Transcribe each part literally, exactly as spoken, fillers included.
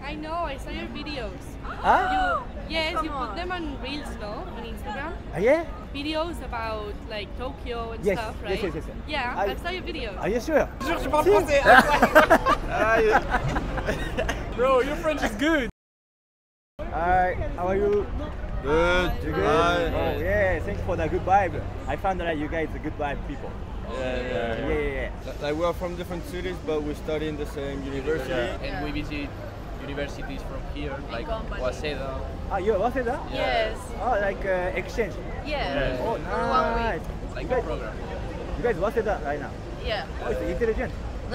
I know, I saw your videos. Ah? You, yes, Come you put on. them on Reels, no? On Instagram. Ah, yeah? Videos about like Tokyo and Yes, stuff, yes, right? yes, yes, yes. Yeah, I- I saw your videos. Are you sure? Je parle français. Bro, your French is good. Hi, how are you? Good. You good? Oh yeah, thanks for the good vibe. I found that you guys are good vibe people. Yeah, yeah, Yeah, yeah, yeah. Like we are from different cities, but we study in the same university. And we visit universities from here, like company. Waseda. Ah, you're Waseda? Yes. Oh, like uh, exchange. Yeah. Oh, For one nice. week. Like You a guys, program. you guys Waseda right now? Yeah. Oh, it's intelligent.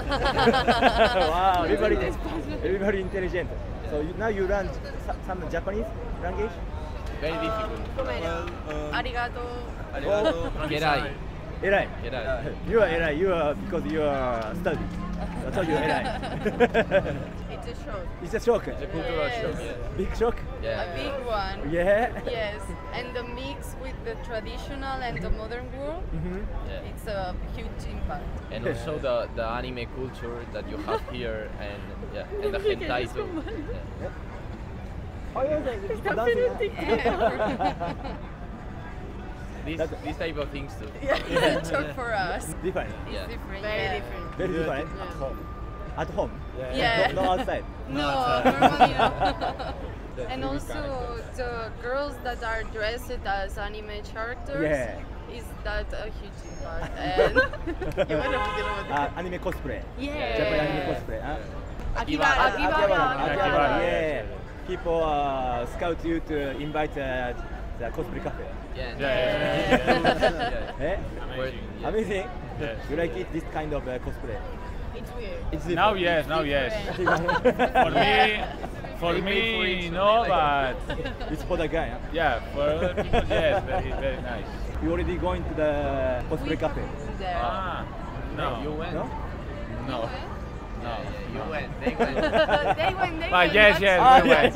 Wow, everybody, everybody intelligent. So you, now you learn s- some Japanese language? Very difficult. Well, um, Arigato. Arigato. Gerai. Erai. Gerai. You are Erai, you are because you are study. That's why you are Erai. It's a shock. It's a shock. It's a cultural Yes. shock. Yeah. Big shock. A Yeah. big one. Yeah. Yes. And the mix with the traditional and the modern world, Mm-hmm. Yeah. it's a huge impact. And also the, the anime culture that you have here, and yeah, and the hentai too. Yeah. Oh yeah, yeah. This, That's- this type of things too. Yeah. Shock for us. Different. It's Yeah. different. Very yeah. different. Very different. Yeah. At home. Yeah. No, no outside. No, normally not. And also the girls that are dressed as anime characters, Yeah. is that a huge impact. And Uh, anime cosplay. yeah. Japanese anime cosplay. Huh? Akihabara. Akihabara. Akihabara. Akihabara. Yeah. People uh, scout you to invite uh, the cosplay cafe. Yeah. Yeah. Yeah. Eh? Where- yeah. Amazing. Yes. You like it? This kind of uh, cosplay. It's weird. It's Now different. yes, now yes. For For me, for Maybe for me each no, one, but it's for the guy. Huh? yeah, for other people yes, very very nice. You already going to the cosplay cafe? There. Ah, no, You went. No? no. Yeah, yeah, you went. They went. They went, they But went. yes, that's- yes, Ah, we yeah. went.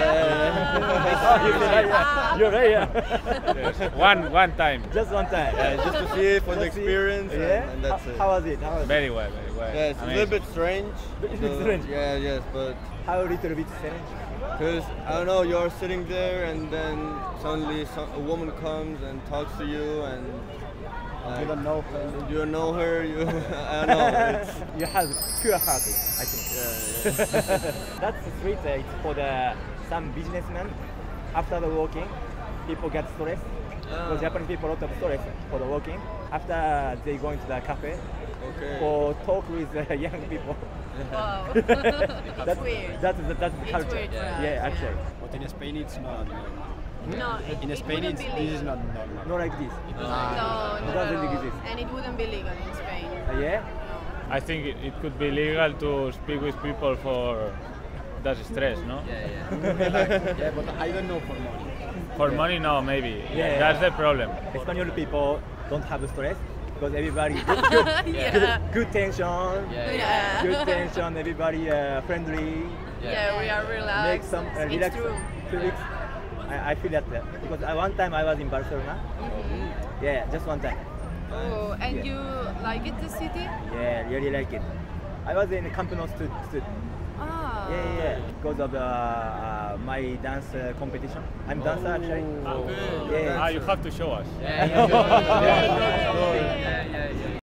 Oh, you're right, yeah. You're right, yeah. Yes. One one time. Just one time. Yeah, just to see it for the Just see- experience, and, Yeah. and that's how, it. how was it? How was it? Very well, very well. Yeah, it's a little bit strange. Little bit strange. Yeah, yes, but How little bit strange? because I don't know, you're sitting there and then suddenly some, a woman comes and talks to you and like, You don't know. you don't know her. You I don't know. It's, You have pure heart, I think. yeah, yeah. That's the street. Uh, it's for the some businessmen. After the walking, people get stressed. Because Japanese people lot of stress for the walking. After they go into the cafe Okay. or talk with uh, young people. Wow. That's weird. That's the, that's the It's culture. weird for yeah, us, yeah, yeah. actually. But in Spain it's not normal. No, it, In it Spain wouldn't it's, be this is legal. not normal. Not like this. No, It not doesn't at all. exist. And it wouldn't be legal in Spain. Uh, yeah. I think it, it could be legal to speak with people for that stress, no? Yeah, yeah. Yeah, but I don't know for money. For money, no, maybe. Yeah. That's the problem. Espanol people don't have stress because everybody good, good, Yeah. good, good tension, Yeah, Yeah. good tension. Everybody uh, friendly. Yeah, we are relaxed. Make some uh, it's relax. true. Two weeks. I, I feel that uh, because I, one time I was in Barcelona. Yeah, just one time. Oh, and Yeah. you like it, the city? Yeah, really like it. I was in Camp Nou stood, stood. Ah. Yeah, yeah, yeah, because of uh, uh, my dance uh, competition. I'm dancer actually. Oh. Yeah. Ah, you have to show us. Yeah, yeah, yeah, yeah, yeah, yeah.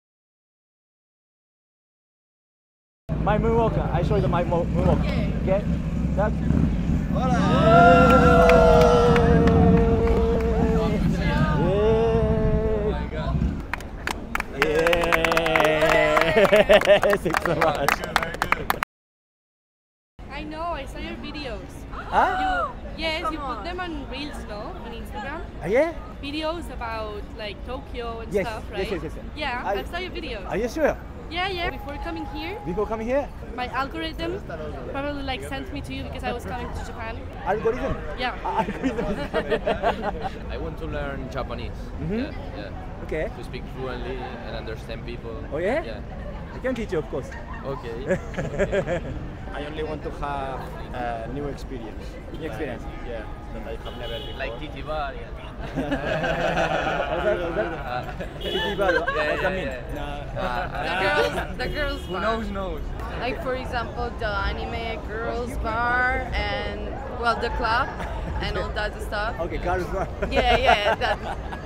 My moonwalk. I show you my mo- moonwalk. Okay. Okay. That. Yeah. Thanks so much. I know, I saw your videos. Huh? You, yes, Come you put on. them on Reels, no? On Instagram. Ah, yeah? Videos about like Tokyo and Yes, stuff, yes, right? yes, yes, yes. Yeah, I- I, saw your videos. Are you sure? Yeah, yeah. Before coming here, Before coming here? my algorithm probably like sent me to you because I was coming to Japan. Algorithm? Yeah. Algorithm is coming. I want to learn Japanese. Mhm. Yeah, yeah. Okay. To speak fluently and understand people. Oh, yeah? Yeah. I can teach you, of course. Okay. Okay. I only want to have a new experience. New experience. Like, yeah, that I have never before. Like Titi Bar, yeah. What's that? What's that? Titi bar. What does that mean? The girls, the girls Who bar. knows, knows. Like for example, the anime girls bar and well, the club and all that stuff. Okay, girls bar. Yeah, yeah, that.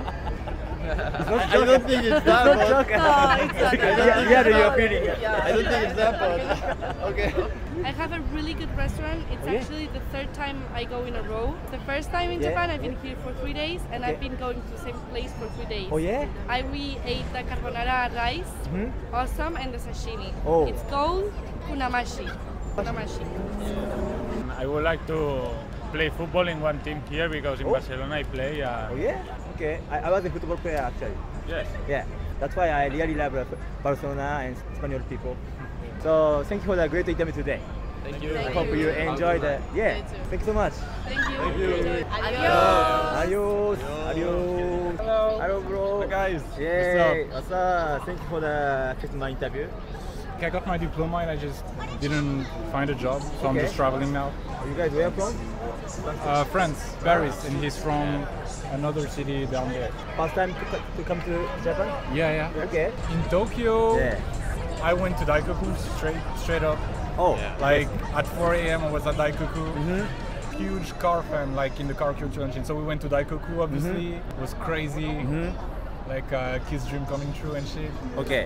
I don't think it's that, Not but joke. No, it's not. Yeah, yeah, you're feeling it. Yeah. I don't think it's that, but okay. I have a really good restaurant. It's Oh, yeah? actually the third time I go in a row. The first time in Yeah. Japan, I've been here for three days, and Okay. I've been going to the same place for three days. Oh yeah? I we ate the carbonara rice, Hmm? awesome, and the sashimi. Oh. It's called kunamashi. Kunamashi. I would like to play football in one team here because in Oh. Barcelona I play. Uh, Oh yeah? Okay. I, I was a football player actually. Yes. Yeah. That's why I really love uh, Barcelona and Spanish people. So thank you for the great interview today. Thank you. Thank I hope you enjoyed it. Yeah. Me too. Thank you so much. Thank you. Adios. Adios. Adios. Hello. Hello, bro. Hi, guys. Yay. What's up? Thank you for the taking my interview. I got my diploma and I just didn't find a job, so I'm Okay. just traveling now. Are you guys where from? Uh, France, Paris, and he's from another city down there. First time to, co- to come to Japan? Yeah, yeah. Okay. In Tokyo, Yeah. I went to Daikoku straight, straight up. Oh. Like at four a m I was at Daikoku. Mhm. Huge car fan, like in the car culture engine. So we went to Daikoku, obviously. It was crazy. Mhm. Like a kid's dream coming true and shit. Ok.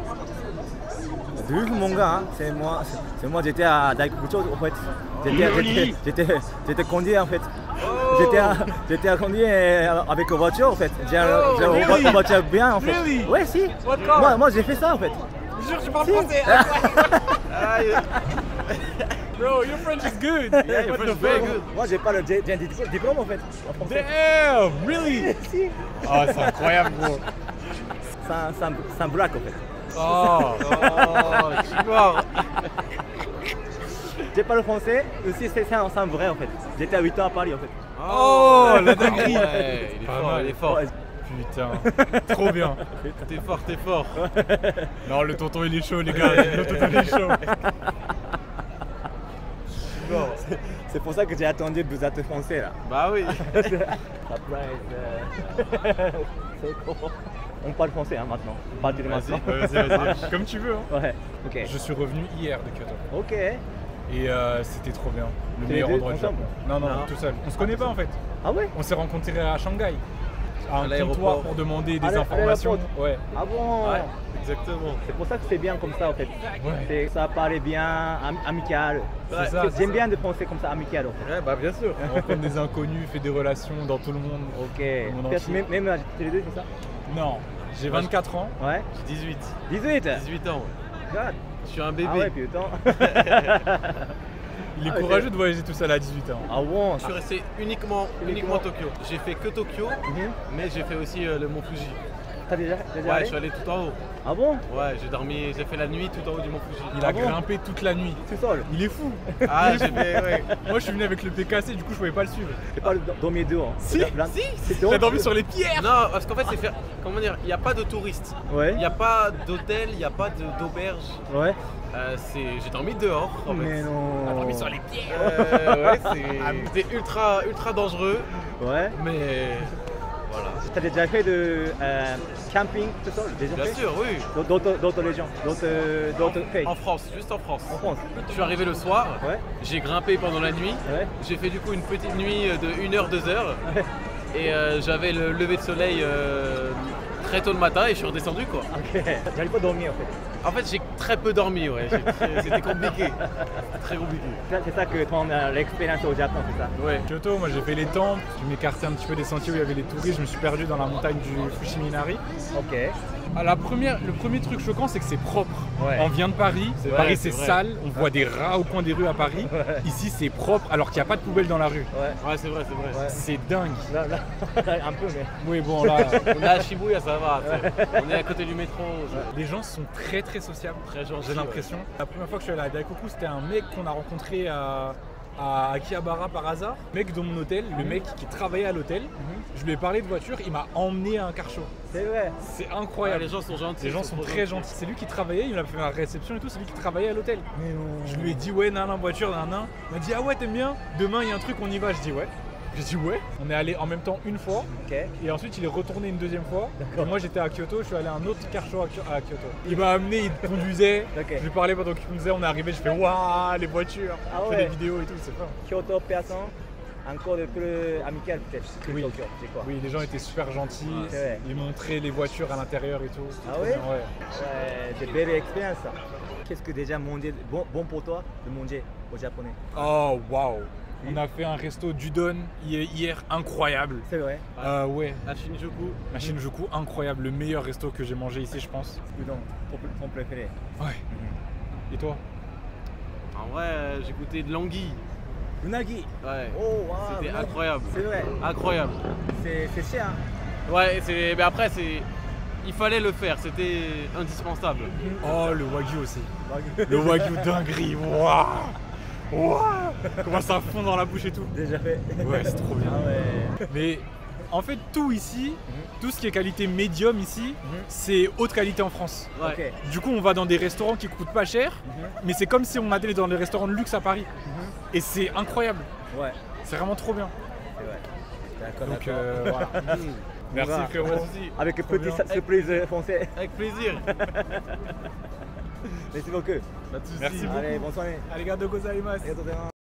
Deux mon gars, c'est moi, c'est moi. J'étais à Daikoku en fait. J'étais, j'étais, j'étais, j'étais conduit en fait. J'étais, à, j'étais à conduire avec une voiture en fait. J'ai, un- j'ai une really? vo- voiture bien en fait. Really? Ouais si. What car? Moi, moi j'ai fait ça en fait. Jure, tu parles Si. français. Bro, your French is good. Yeah, your What French the is very fuck? good. Moi j'ai pas le, j'ai, j'ai un diplôme, diplôme en fait. En français. Damn, really? Si. Oh, c'est incroyable, bro. Sans, sans, sans blague en fait. Oh. Oh, tu vois. J'ai pas le français, aussi c'est ça sans vrai en fait. J'étais à huit ans à Paris en fait. Oh, la dinguerie. Ouais, il est Pas fort, mal. il est fort. Ouais. Putain, trop bien. T'es fort, t'es fort. Non, le tonton il est chaud, les gars. Le tonton il est chaud. C'est pour ça que j'ai attendu de vous être français là. Bah oui. Surprise. euh. C'est cool. On parle français hein, maintenant. On parle du maintenant. Vas-y, vas-y. Comme tu veux. Hein. Ouais. Ok. Je suis revenu hier de Kyoto. Ok. Et euh, c'était trop bien. Le T'es meilleur les deux endroit du ensemble? Japon. Non, non, Non. tout seul. On se connaît pas en fait. Ah ouais. On s'est rencontrés à Shanghai. À un l'aéroport. comptoir pour demander des À l'a- à informations. l'aéroport. Ouais. Ah bon. Ouais, exactement. C'est pour ça que c'est bien comme ça en fait. Ouais. C'est- Ça paraît bien am- amical. C'est ça, c'est J'aime ça. bien de penser comme ça amical en fait. Ouais, bah bien sûr. On rencontre des inconnus, fait des relations dans tout le monde. Ok. Le monde Peut-être entier. même, même âge, tous les deux c'est ça? Non, j'ai vingt-quatre ans. Ouais. J'ai dix-huit. dix-huit. dix-huit ans. God. Je suis un bébé. Ah ouais putain. Il est Ah, courageux ok. de voyager tout seul à dix-huit ans. Ah bon. Je suis resté uniquement, uniquement Tokyo. J'ai fait que Tokyo, Mhm. mais j'ai fait aussi euh, le Mont Fuji. T'as déjà, t'as déjà Ouais, allé? je suis allé tout en haut. Ah bon? Ouais, j'ai dormi, j'ai fait la nuit tout en haut du Mont Fuji. Il a Ah bon grimpé toute la nuit. Tout seul. Il est fou. Ah, j'ai fait, ouais. Moi je suis venu avec le P K C, du coup je pouvais pas le suivre. C'est pas le dormir dehors. Si, Là- si, c'est Il a donc- dormi sur les pierres. Non, parce qu'en fait, c'est faire. Comment dire, il n'y a pas de touristes. Ouais. Il n'y a pas d'hôtel, il n'y a pas de- d'auberge. Ouais. Euh, c'est... J'ai dormi dehors, en fait. Mais non. Il a dormi sur les pierres. Euh, ouais, c'est... C'était ultra, ultra dangereux, Ouais. mais voilà. T'as déjà fait de euh, camping tout seul? Déjà Bien fait? sûr, oui. D'autres, d'autres régions, d'autres, d'autres pays. En France, juste en France. En France. Je suis arrivé le soir, Ouais. j'ai grimpé pendant la nuit. Ouais. J'ai fait du coup une petite nuit de une heure, deux heures. Ouais. Et euh, j'avais le lever de soleil euh, très tôt le matin et je suis redescendu quoi. Ok. J'arrive pas à dormir en fait. En fait j'ai très peu dormi, ouais. J'ai très- C'était compliqué. C'était très compliqué. C'est c'est ça que ton euh, l'expérience au Japon, c'est ça? Ouais. Kyoto, moi j'ai fait les temples, je m'écartais un petit peu des sentiers où il y avait les touristes, je me suis perdu dans la montagne du Fushiminari. Ok. Ah, la première, le premier truc choquant c'est que c'est propre. Ouais. On vient de Paris, C'est Paris vrai, c'est c'est vrai. sale, on voit des rats au coin des rues à Paris. Ouais. Ici c'est propre alors qu'il n'y a pas de poubelle dans la rue. Ouais. Ouais, c'est vrai, c'est vrai. Ouais. C'est dingue. Là, là, un peu, mais. Oui bon là, On est à Shibuya, ça va. t'sais. On est à côté du métro. les gens sont très très sociables. Très gentils, J'ai l'impression. La première fois que je suis allé à Daikoku, c'était un mec qu'on a rencontré à, à Akihabara par hasard. Le mec dans mon hôtel, le mec qui travaillait à l'hôtel, je lui ai parlé de voiture, il m'a emmené à un car show. C'est vrai. C'est incroyable. Ouais, les gens sont gentils. Les gens ils sont trop très gentils. gentils. C'est lui qui travaillait, il m'a fait ma réception et tout, c'est lui qui travaillait à l'hôtel. Mais non. Je lui ai dit ouais, nan, nan, voiture, nan, nan. Il m'a dit ah ouais, t'aimes bien? Demain il y a un truc, on y va. Je dis ouais. J'ai dit ouais. On est allé en même temps une fois. Ok. Et ensuite il est retourné une deuxième fois. Et moi j'étais à Kyoto, je suis allé à un autre car show à Kyo- à Kyoto. Il m'a amené, il conduisait. Ok. Je lui parlais pendant qu'il conduisait, on est arrivé, je fais waouh les voitures. Ah Je fais ouais. des vidéos et tout, c'est fun. Kyoto, personne, encore de plus amical peut-être que Oui. Tokyo, c'est quoi? Oui, les gens étaient super gentils. C'est vrai. Ils montraient les voitures à l'intérieur et tout. C'était Ah trop ouais? bien, ouais. Ouais, c'est belle expérience ça. Qu'est-ce que déjà manger, bon, bon pour toi de manger au japonais? Oh waouh. Oui. On a fait un resto d'udon hier, hier, incroyable. C'est vrai. Euh, ouais, À Shinjuku. à Shinjuku, incroyable, le meilleur resto que j'ai mangé ici, je pense. Udon, ton, ton préféré. Ouais. Et toi? En vrai, euh, j'ai goûté de l'anguille. Unagi. Ouais. Oh wow. C'était unagi. incroyable. C'est vrai. Incroyable. C'est c'est cher. Hein. Ouais, c'est. Mais après, c'est. Il fallait le faire, c'était indispensable. Oh, le wagyu aussi. Le wagyu dinguerie, waouh. Waouh. Comment ça fond dans la bouche et tout. Déjà fait. Ouais, c'est trop bien. Ah ouais. Mais en fait, tout ici, tout ce qui est qualité médium ici, c'est haute qualité en France. Ouais. Ok. Du coup, on va dans des restaurants qui coûtent pas cher, mais c'est comme si on allait dans les restaurants de luxe à Paris. Et c'est incroyable. Ouais. C'est vraiment trop bien. C'est vrai. D'accord. Donc d'accord. euh, voilà. Merci Voilà. frérot. Pas de soucis. Avec un Trop petit bien. sa- surprise euh, français. Avec plaisir. Merci beaucoup. Pas de soucis. Merci beaucoup. Allez, bonne soirée. Arigato gozaimasu. Arigatou gozaimasu.